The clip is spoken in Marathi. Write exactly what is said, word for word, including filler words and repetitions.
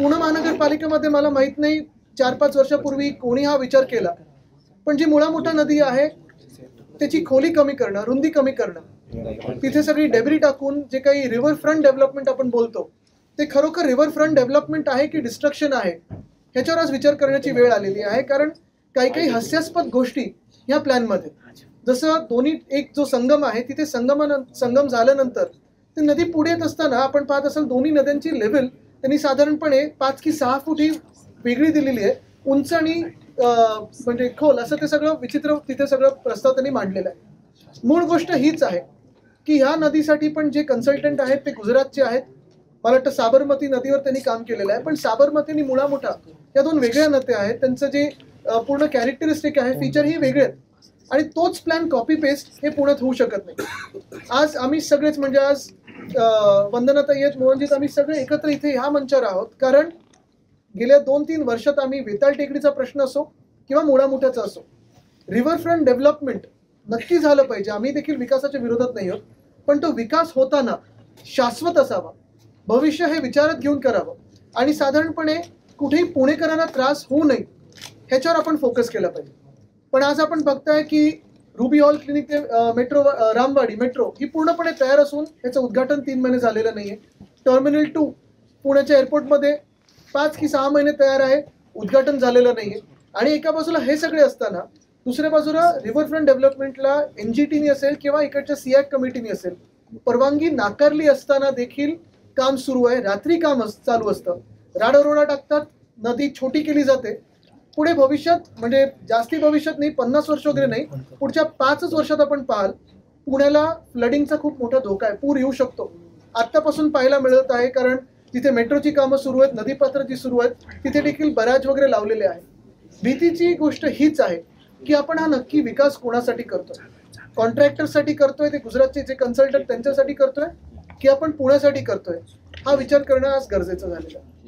पुणे महानगरपालिकेमध्ये मला माहित नाही चार पाच वर्षापूर्वी कोणी हा विचार केला, पण जी मुळा मोठा नदी आहे त्याची खोली कमी करणं, रुंदी कमी करणं, तिथे सगळी डेब्री टाकून जे काही रिव्हर फ्रंट डेव्हलपमेंट आपण बोलतो ते खरोखर रिव्हर फ्रंट डेव्हलपमेंट आहे की डिस्ट्रक्शन आहे ह्याच्यावर आज विचार करण्याची वेळ आलेली आहे. कारण काही काही हास्यास्पद गोष्टी ह्या प्लॅनमध्ये, जसं दोन्ही एक जो संगम आहे तिथे संगम संगम झाल्यानंतर ते नदी पुढे येत असताना आपण पाहत असाल दोन्ही नद्यांची लेवल त्यांनी साधारणपणे पाच की सहा फूट ही वेगळी दिलेली आहे, उंच आणि म्हणजे खोल असं ते सगळं विचित्र तिथे सगळं प्रस्ताव त्यांनी मांडलेला आहे. मूळ गोष्ट हीच आहे की ह्या नदीसाठी पण जे कन्सल्टंट आहेत ते गुजरातचे आहेत. मला वाटतं साबरमती नदीवर त्यांनी काम केलेलं आहे, पण साबरमती आणि मुळा मोठा या दोन वेगळ्या नद्या आहेत, त्यांचं जे पूर्ण कॅरेक्टरिस्टिक आहे फीचर ही वेगळे आहेत आणि तोच प्लॅन कॉपी पेस्ट हे पुण्यात होऊ शकत नाही. आज आम्ही सगळेच म्हणजे आज वंदनाताई आहेत, मोहनजीत, आम्ही सगळे एकत्र इथे ह्या मंचावर आहोत कारण गेल्या दोन तीन वर्षात आम्ही वेताळ टेकडीचा प्रश्न असो किंवा मुळा मोठ्याचा असो, रिव्हरफ्रंट डेव्हलपमेंट नक्की झालं पाहिजे. आम्ही देखील विकासाच्या विरोधात नाही आहोत, पण तो विकास होताना शाश्वत असावा, भविष्य हे विचारात घेऊन करावं आणि साधारणपणे कुठेही पुणेकरांना त्रास होऊ नये ह्याच्यावर आपण फोकस केला पाहिजे. पण आज आपण बघताय की रुबी हॉल क्लिनिक ते मेट्रो रामवाडी मेट्रो ही पूर्णपणे तयार असून त्याचं उद्घाटन तीन महिने झालेलं नाहीये. टर्मिनल टू पुण्याच्या एअरपोर्टमध्ये पाच की सहा महिने तयार आहे, उद्घाटन झालेलं नाहीये. आणि एका बाजूला हे सगळे असताना दुसऱ्या बाजूला रिव्हरफ्रंट डेव्हलपमेंटला एनजीटीनी असेल किंवा इकडच्या सियाक कमिटीनी असेल परवानगी नाकारली असताना देखील काम सुरू आहे. रात्री काम चालू असतं, राडारोडा टाकतात, नदी छोटी केली जाते. पुढे भविष्यात म्हणजे जास्ती भविष्यात नाही, पन्नास वर्ष वगैरे नाही, पुढच्या पाचच वर्षात आपण पाहाल पुण्याला फ्लडिंगचा खूप मोठा धोका आहे, पूर येऊ शकतो. आत्तापासून पाहायला मिळत आहे कारण तिथे मेट्रोची कामं सुरू आहेत, नदीपात्र जी सुरू आहेत तिथे देखील बराज वगैरे लावलेले आहेत. भीतीची गोष्ट हीच आहे की आपण हा नक्की विकास कोणासाठी करतोय, कॉन्ट्रॅक्टरसाठी करतोय, ते गुजरातचे जे कन्सल्टंट त्यांच्यासाठी करतोय की आपण पुण्यासाठी करतोय, हा विचार करणं आज गरजेचं झालेलं आहे.